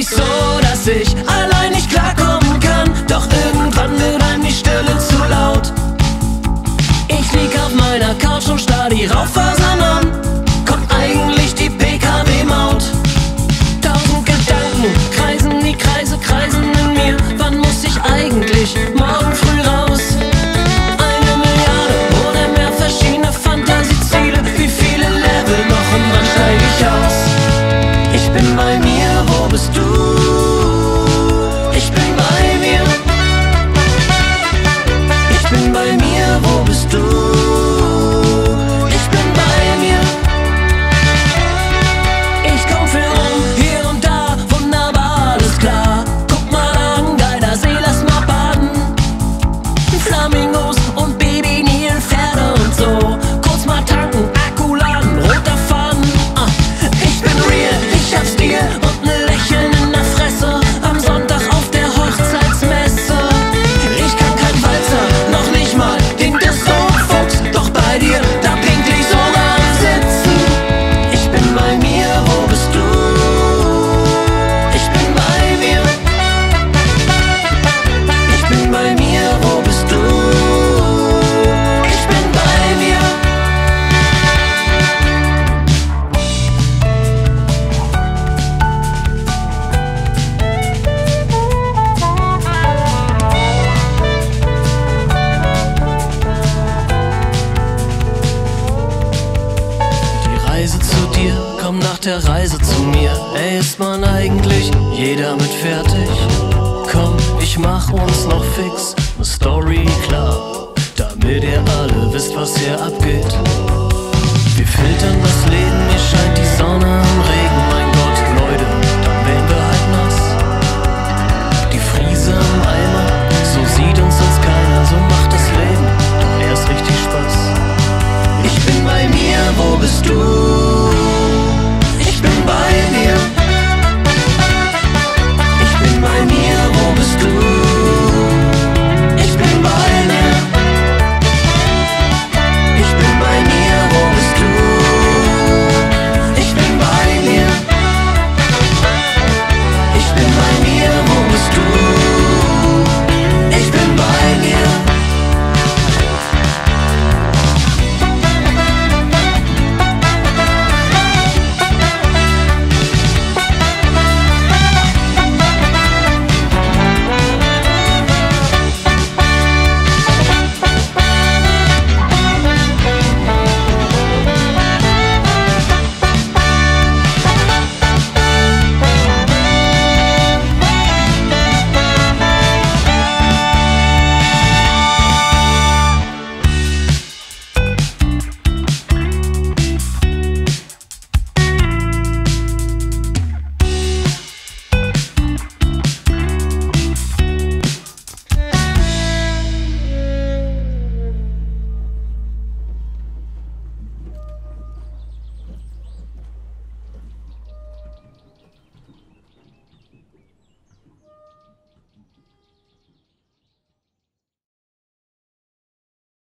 nicht so, dass ich allein nicht klarkommen kann. Doch irgendwann wird einem die Stille zu laut. Ich lieg auf meiner Couch und starr die Rauchfasern an. Kommt eigentlich die PKW-Maut? Tausend Gedanken kreisen, die Kreise kreisen in mir. Wann muss ich eigentlich morgen früh raus? 1 Milliarde oder mehr verschiedene Fantasieziele. Wie viele Level noch und wann steig ich aus? Ich bin bei mir, wo bist du? Ich bin bei mir. Ich bin bei mir, wo bist du? Ich bin bei mir. Ich komm viel rum, hier und da, wunderbar, alles klar. Guck mal an, geiler See, lass mal baden. Flamingos und Baby-Nilpferde und so. Kurz mal tanken, Akku laden, roter Faden. Ich bin real, ich hab Stil und ne Lächeln in der Fresse. Am Sonntag auf der Hochzeitsmesse. Ich kann kein Walzer, noch nicht mal den Dessert-Fuchs. Doch bei dir, da pinkl ich sogar am Sitzen. Ich bin bei mir, wo bist du? Ich bin bei mir. Ich bin bei mir, wo bist du? Ich bin bei mir. Die Reise zu dir kommt nach der Reise zu mir. Ey, ist man eigentlich jeder mit fertig? Komm, ich mach uns noch fix ne Story klar, damit ihr alle wisst, was hier abgeht. Wir filtern das Leben, mir scheint die Sonne am